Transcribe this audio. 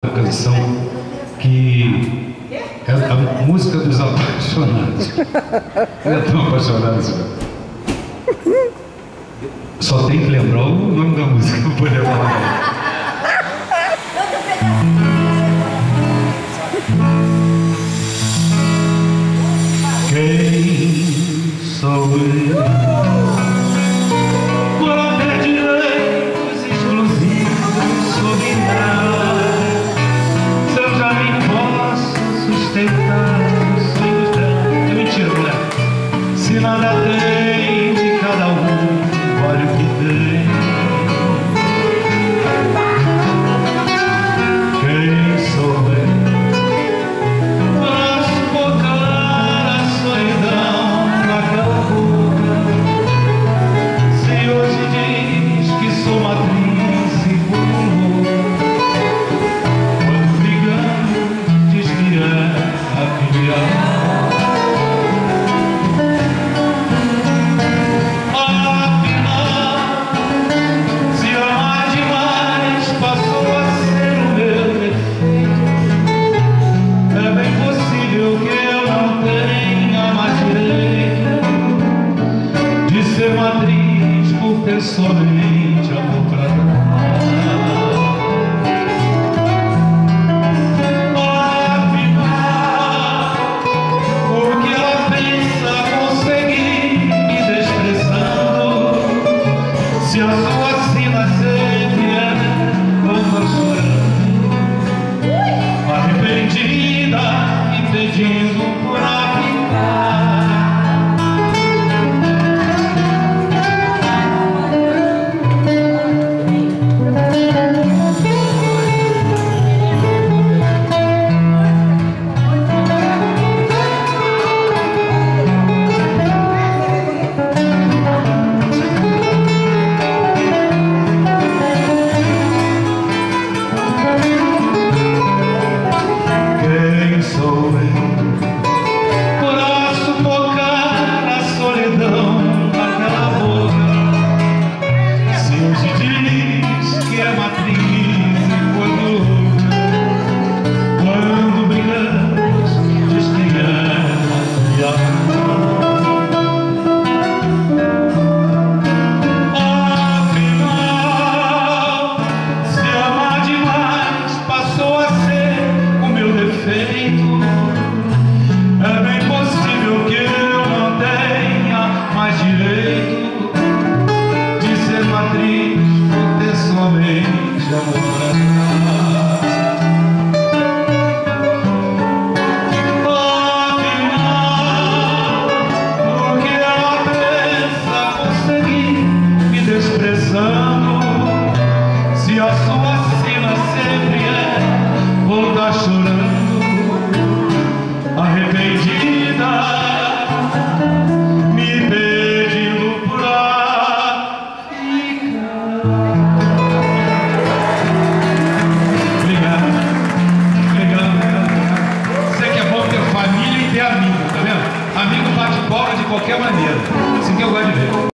canção que é a música dos apaixonados. Não é tão apaixonados. Só tem que lembrar o nome da música para poder falar. Quem sou eu? Por ter direitos exclusivos sobre ela, se eu já nem posso sustentar os sonhos dela. É mentira, mulher. Se nada tem de cada um, olha o que tem. Quem sou eu? Para sufocar a solidão naquela boca. Se hoje diz que sou matriz e pulou, quando brigando diz que é a filial. Matriz por ter somente amor pra dar. Afinal, o que ela pensa conseguir me desprezando? Se a sua sina sempre é como chorando, arrependida e pedindo pra ficar. É bem possível que eu não tenha mais direito de ser matriz por ter somente amor pra dar. Afinal, o que ela pensa conseguir me desprezando? Se a sua sina sempre é voltar chorando, arrependida